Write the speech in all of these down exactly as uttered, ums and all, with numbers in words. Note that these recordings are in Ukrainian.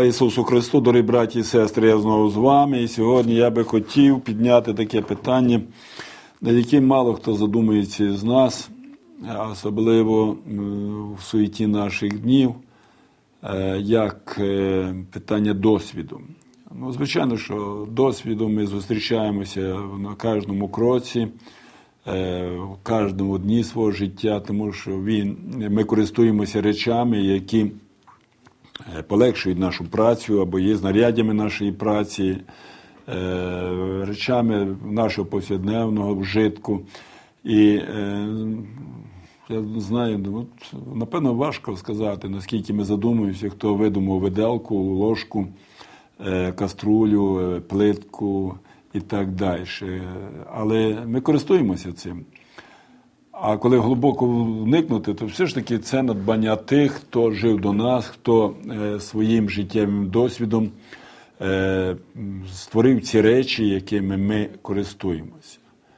Слава Ісусу Христу, дорогі браті і сестри, я знову з вами. І сьогодні я би хотів підняти таке питання, над яким мало хто задумується з нас, особливо в суеті наших днів, як питання досвіду. Ну, звичайно, що досвідом ми зустрічаємося на кожному кроці, в кожному дні свого життя, тому що він, ми користуємося речами, які полегшують нашу працю або є знаряддями нашої праці, речами нашого повсякденного вжитку. І я знаю, от, напевно, важко сказати, наскільки ми задумуємося, хто видумав виделку, ложку, каструлю, плитку і так далі. Але ми користуємося цим. А коли глибоко вникнути, то все ж таки це надбання тих, хто жив до нас, хто е, своїм життєвим досвідом е, створив ці речі, якими ми користуємося.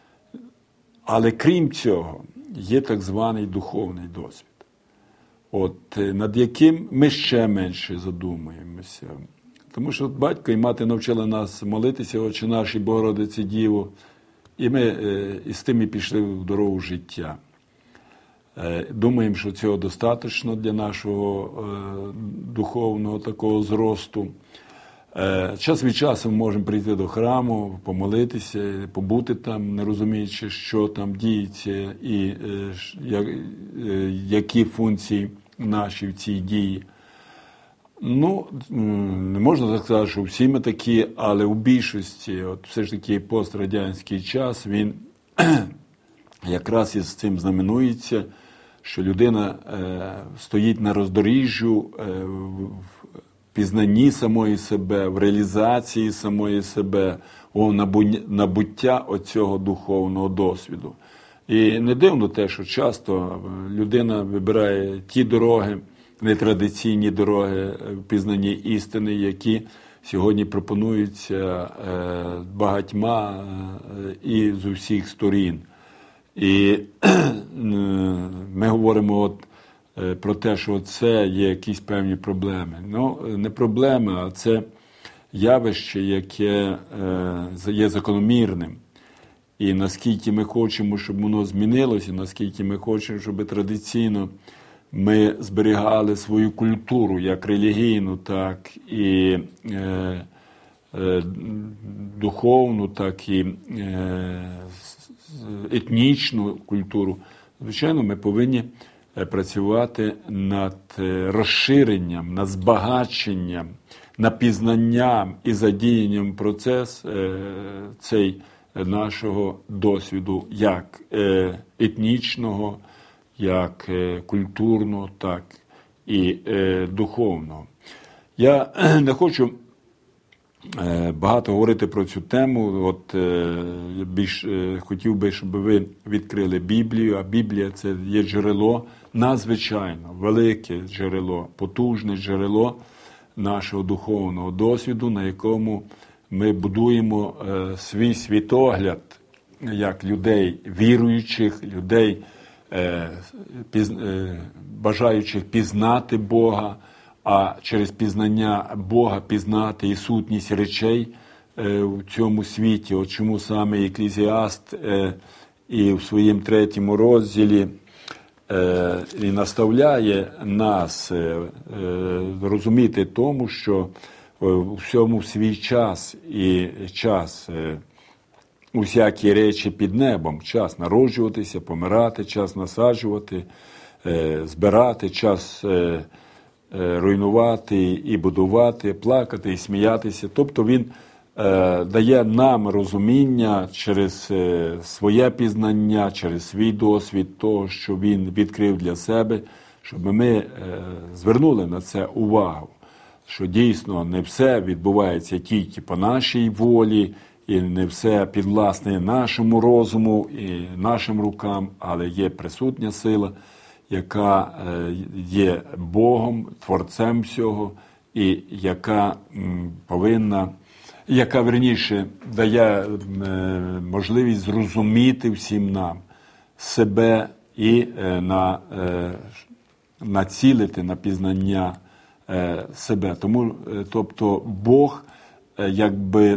Але крім цього, є так званий духовний досвід, от, над яким ми ще менше задумуємося. Тому що батько і мати навчили нас молитися, Отче наш і Богородице Діво, і ми е, із тим і пішли в дорогу життя. Е, думаємо, що цього достатньо для нашого е, духовного такого зросту. Е, час від часу ми можемо прийти до храму, помолитися, побути там, не розуміючи, що там діється і е, як, е, які функції наші в цій дії. Ну, не можна так сказати, що всі ми такі, але у більшості, от все ж таки пострадянський час, він якраз із цим знаменується, що людина е, стоїть на роздоріжжю е, в пізнанні самої себе, в реалізації самої себе, у набуття оцього духовного досвіду. І не дивно те, що часто людина вибирає ті дороги, нетрадиційні дороги в пізнанні істини, які сьогодні пропонуються багатьма і з усіх сторін. І ми говоримо от про те, що це є якісь певні проблеми. Ну, не проблеми, а це явище, яке є закономірним. І наскільки ми хочемо, щоб воно змінилося, наскільки ми хочемо, щоб традиційно ми зберігали свою культуру, як релігійну, так і е, е, духовну, так і е, етнічну культуру. Звичайно, ми повинні працювати над розширенням, над збагаченням, над пізнанням і задіянням в процес е, цей нашого досвіду, як е, етнічного, як культурно, так і е, духовно. Я не хочу е, багато говорити про цю тему. От е, більш е, хотів би, щоб ви відкрили Біблію, а Біблія – це є джерело, надзвичайно велике джерело, потужне джерело нашого духовного досвіду, на якому ми будуємо е, свій світогляд як людей віруючих, людей, бажаючих пізнати Бога, а через пізнання Бога пізнати і сутність речей в цьому світі. От чому саме Екклезіаст і в своєму третьому розділі і наставляє нас розуміти тому, що у всьому свій час і час усякі речі під небом, час народжуватися, помирати, час насаджувати, збирати, час руйнувати і будувати, плакати і сміятися. Тобто він дає нам розуміння через своє пізнання, через свій досвід, того, що він відкрив для себе, щоб ми звернули на це увагу, що дійсно не все відбувається тільки по нашій волі, і не все підвласне нашому розуму і нашим рукам, але є присутня сила, яка є Богом, Творцем всього, і яка повинна, яка, верніше, дає можливість зрозуміти всім нам себе і на, націлити на пізнання себе. Тому, тобто, Бог якби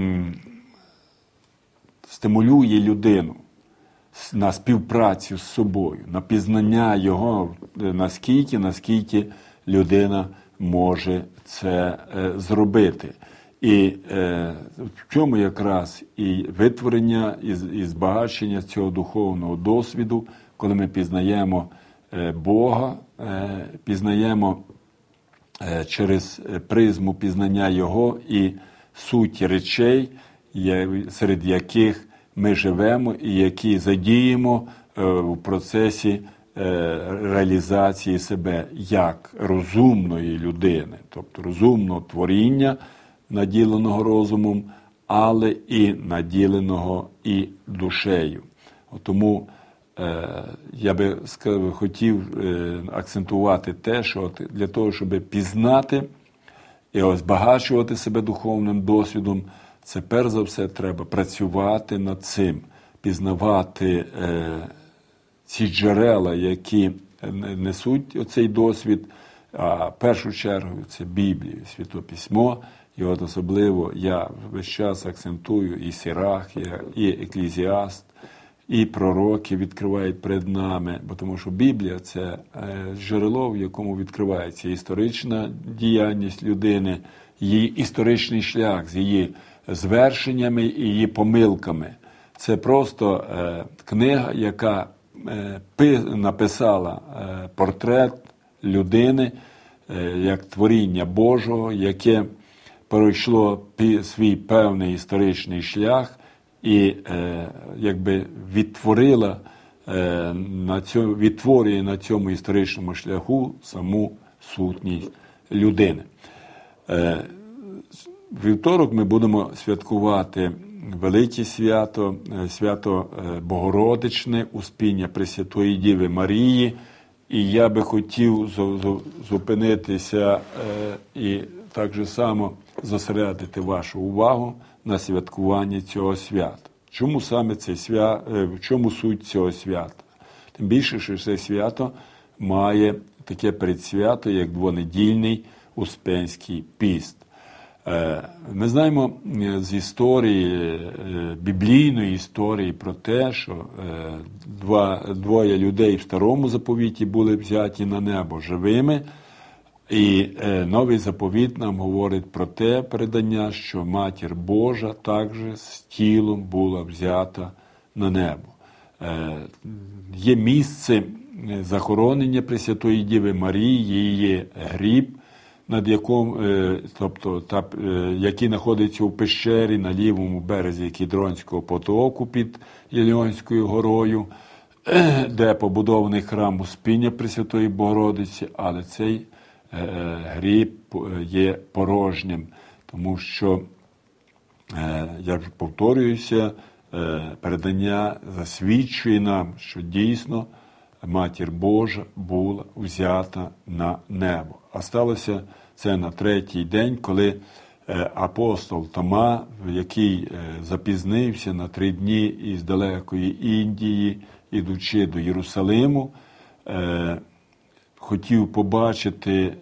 стимулює людину на співпрацю з собою, на пізнання Його, наскільки, наскільки людина може це зробити. І е, в цьому якраз і витворення, і, і збагачення цього духовного досвіду, коли ми пізнаємо е, Бога, е, пізнаємо е, через призму пізнання Його і суть речей, серед яких ми живемо і які задіємо е, в процесі е, реалізації себе як розумної людини, тобто розумного творіння, наділеного розумом, але і наділеного і душею. Тому е, я би хотів е, акцентувати те, що для того, щоб пізнати і збагачувати себе духовним досвідом, це перш за все треба працювати над цим, пізнавати е, ці джерела, які несуть оцей досвід, а в першу чергу це Біблія, Святе Письмо. І от особливо я весь час акцентую і Сирах, і Еклезіаст, і пророки відкривають перед нами, бо тому що Біблія – це джерело, в якому відкривається історична діяльність людини, її історичний шлях з її звершеннями і її помилками. Це просто книга, яка написала портрет людини як творіння Божого, яке пройшло свій певний історичний шлях і е, якби відтворила, е, на цьому, відтворює на цьому історичному шляху саму сутність людини. Е, вівторок ми будемо святкувати велике свято, свято Богородичне, Успіння Пресвятої Діви Марії. І я би хотів зупинитися е, і так же само зосередити вашу увагу на святкуванні цього свята. Чому саме це свято, в чому суть цього свята? Тим більше, що це свято має таке передсвято, як двонедільний Успенський піст. Ми знаємо з історії, біблійної історії про те, що два, двоє людей в Старому заповіті були взяті на небо живими, і Новий заповіт нам говорить про те передання, що Матір Божа також з тілом була взята на небо. Є місце захоронення Пресвятої Діви Марії, її гріб, над яким, тобто, та, який знаходиться у пещері на лівому березі Кідронського потоку під Єліонською горою, де побудований храм Успіння Пресвятої Богородиці, але цей гріб є порожнім, тому що, я вже повторююся, передання засвідчує нам, що дійсно Матір Божа була взята на небо. А сталося це на третій день, коли апостол Тома, який запізнився на три дні із далекої Індії, ідучи до Єрусалиму, хотів побачити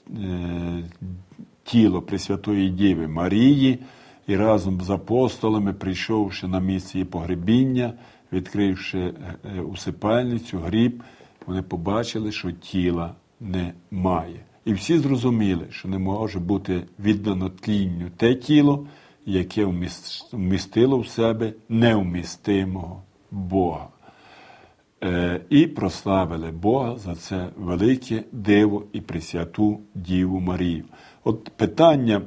тіло Пресвятої Діви Марії, і разом з апостолами, прийшовши на місце її погребіння, відкривши усипальницю, гріб, вони побачили, що тіла немає. І всі зрозуміли, що не може бути віддано тлінню те тіло, яке вмістило в себе невмістимого Бога. І прославили Бога за це велике диво і Пресвяту Діву Марію. От питання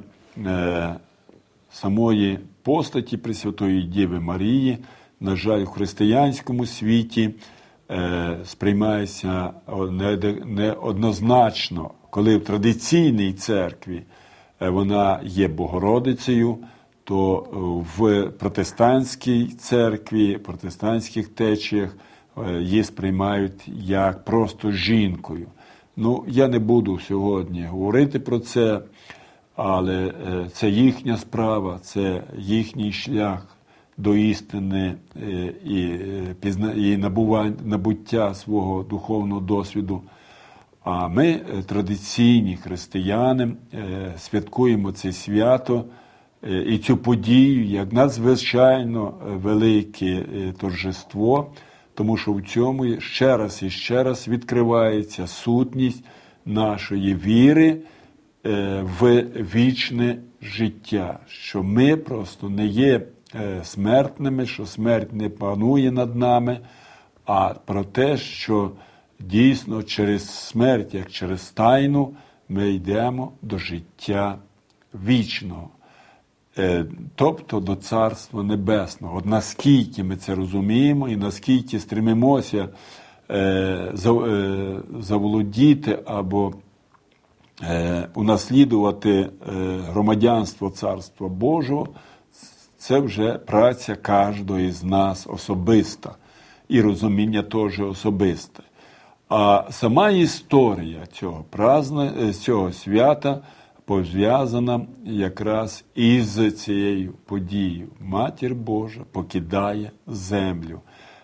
самої постаті Пресвятої Діви Марії, на жаль, в християнському світі е, сприймається неоднозначно, коли в традиційній церкві е, вона є Богородицею, то в протестантській церкві, протестантських течіях е, її сприймають як просто жінкою. Ну, я не буду сьогодні говорити про це, але е, це їхня справа, це їхній шлях до істини і, і набуття свого духовного досвіду. А ми, традиційні християни, святкуємо це свято і цю подію як надзвичайно велике торжество, тому що в цьому ще раз і ще раз відкривається сутність нашої віри в вічне життя, що ми просто не є смертними, що смерть не панує над нами, а про те, що дійсно через смерть, як через тайну, ми йдемо до життя вічного, тобто до Царства Небесного. От наскільки ми це розуміємо і наскільки стремимося заволодіти або унаслідувати громадянство Царства Божого, це вже праця кожного з нас особиста і розуміння теж особисте. А сама історія цього праздника, цього свята пов'язана якраз із цією подією. Матір Божа покидає землю,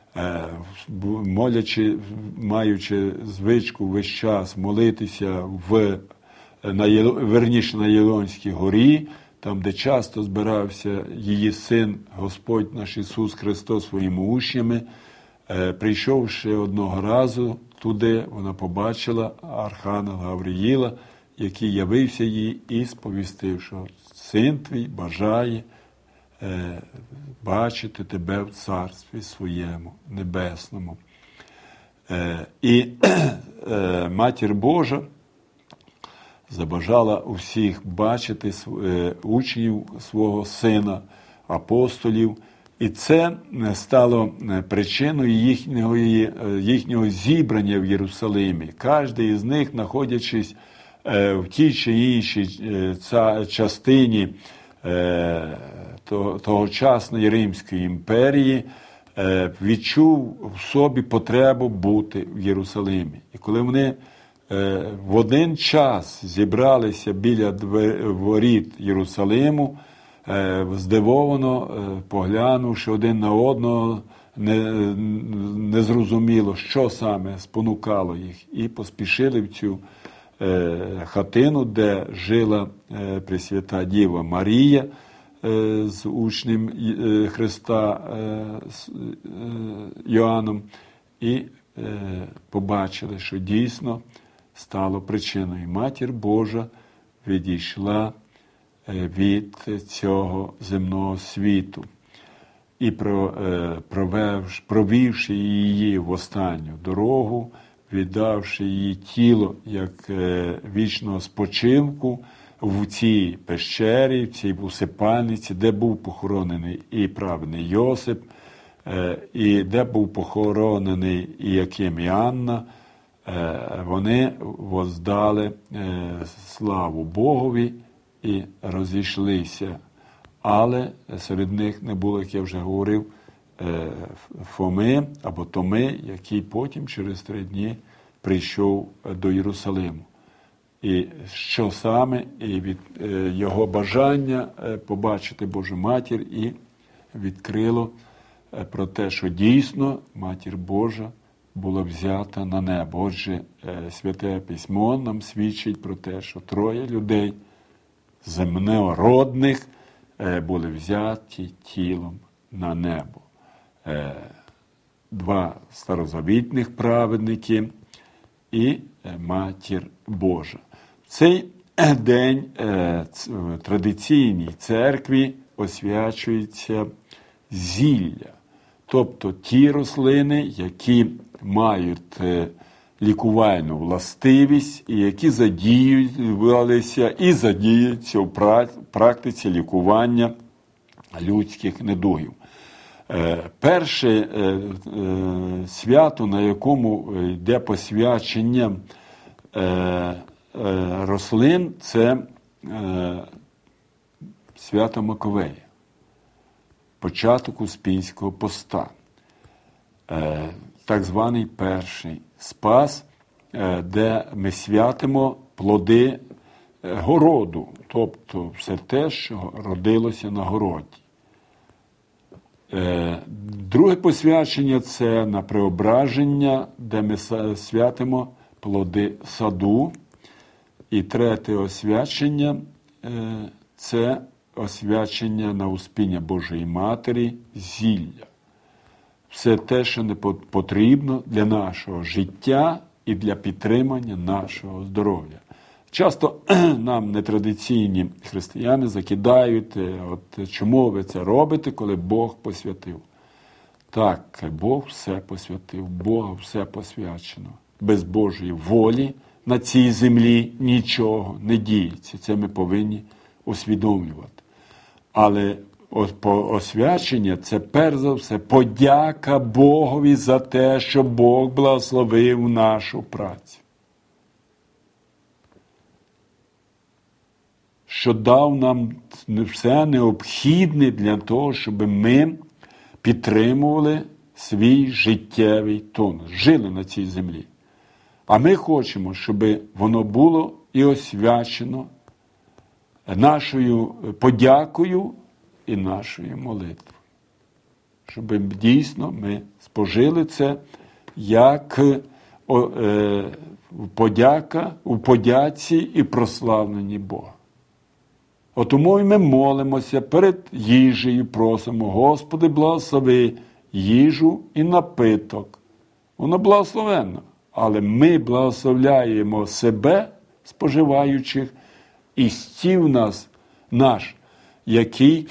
молячи, маючи звичку весь час молитися в, на, верніше на Єлонській горі, там, де часто збирався її син, Господь наш Ісус Христос своїми учнями, прийшовши одного разу туди, вона побачила архангела Гавриїла, який явився їй і сповістив, що син твій бажає е, бачити тебе в царстві своєму небесному. Е, і е, Матір Божа забажала усіх бачити е, учнів свого сина, апостолів, і це стало причиною їхнього, їхнього зібрання в Єрусалимі. Кожен із них, знаходячись в тій чи іншій частині тогочасної Римської імперії, відчув в собі потребу бути в Єрусалимі. І коли вони в один час зібралися біля воріт Єрусалиму, здивовано поглянувши один на одного, незрозуміло, що саме спонукало їх, і поспішили в цю хатину, де жила Пресвята Діва Марія з учнем Христа Йоанном, і побачили, що дійсно стало причиною. Матір Божа відійшла від цього земного світу і, провівши її в останню дорогу, віддавши її тіло як вічного спочинку в цій пещері, в цій усипальниці, де був похоронений і праведний Йосип, і де був похоронений Іаким і Анна, вони воздали славу Богові і розійшлися. Але серед них не було, як я вже говорив, Фоми або Томи, який потім через три дні прийшов до Єрусалиму. І що саме, і від його бажання побачити Божу Матір, і відкрило про те, що дійсно Матір Божа була взята на небо. Отже, Святе Письмо нам свідчить про те, що троє людей земнородних були взяті тілом на небо. Два старозавітних праведники і Матір Божа. В цей день в традиційній церкві освячується зілля, тобто ті рослини, які мають лікувальну властивість і які задіювалися і задіюються в практиці лікування людських недугів. Перше свято, на якому йде посвячення рослин, це свято Маковея, початок Успінського поста, так званий перший спас, де ми святимо плоди городу, тобто все те, що родилося на городі. Друге посвячення – це на Преображення, де ми святимо плоди саду. І третє освячення – це освячення на успіння Божої Матері, зілля. Все те, що не потрібно для нашого життя і для підтримання нашого здоров'я. Часто нам нетрадиційні християни закидають, от чому ви це робите, коли Бог посвятив. Так, Бог все посвятив, Бога все посвячено. Без Божої волі на цій землі нічого не діється. Це ми повинні усвідомлювати. Але освячення – це перш за все подяка Богові за те, що Бог благословив нашу працю. Що дав нам все необхідне для того, щоб ми підтримували свій життєвий тонус, жили на цій землі. А ми хочемо, щоб воно було і освячено нашою подякою і нашою молитвою. Щоб дійсно ми спожили це як подяка у подяці і прославленні Бога. От тому і ми молимося перед їжею, просимо: Господи, благослови їжу і напиток. Воно благословенно. Але ми благословляємо себе, споживаючих, і стіл нас, наш, який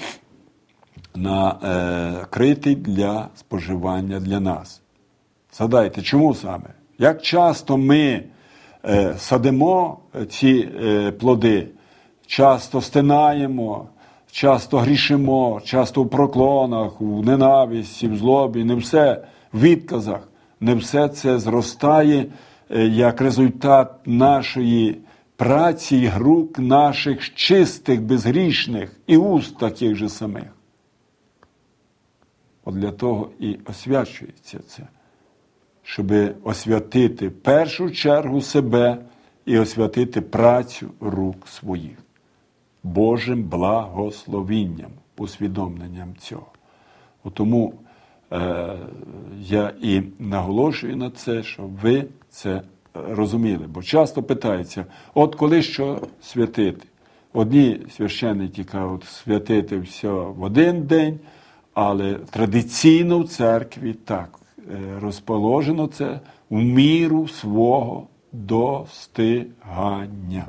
накритий для споживання для нас. Згадайте, чому саме? Як часто ми е, садимо ці е, плоди, часто стинаємо, часто грішимо, часто в проклонах, в ненависті, в злобі, не все в відказах. Не все це зростає як результат нашої праці, рук наших чистих, безгрішних і уст таких же самих. От для того і освячується це, щоб освятити в першу чергу себе і освятити працю рук своїх Божим благословінням, усвідомленням цього. От тому е, я і наголошую на це, щоб ви це розуміли. Бо часто питаються: от коли що святити? Одні священники кажуть, святити все в один день, але традиційно в церкві так розположено це в міру свого достигання.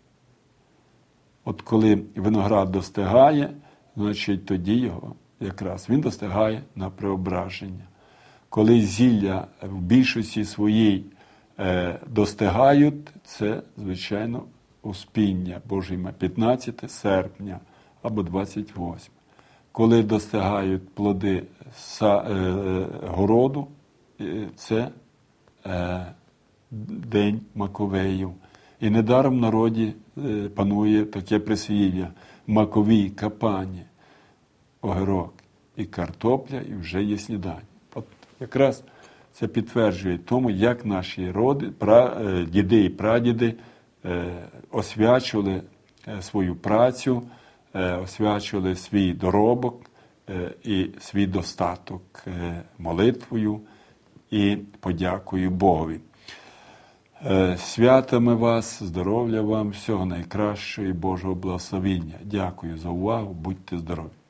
От коли виноград достигає, значить тоді його якраз він достигає на преображення. Коли зілля в більшості своїй е, достигають, це, звичайно, успіння Божої п'ятнадцятого серпня або двадцять восьмого. Коли достигають плоди са, е, городу, е, це е, День Маковеїв. І недаром в народі е, панує таке прислів'я: маковій капані, огірок і картопля, і вже є сніданок. От якраз це підтверджує тому, як наші роди, пра, е, діди і прадіди е, освячували е, свою працю, е, освячували свій доробок е, і свій достаток е, молитвою і подякою Богові. Святами вас, здоров'я вам, всього найкращого і Божого благословіння. Дякую за увагу, будьте здорові.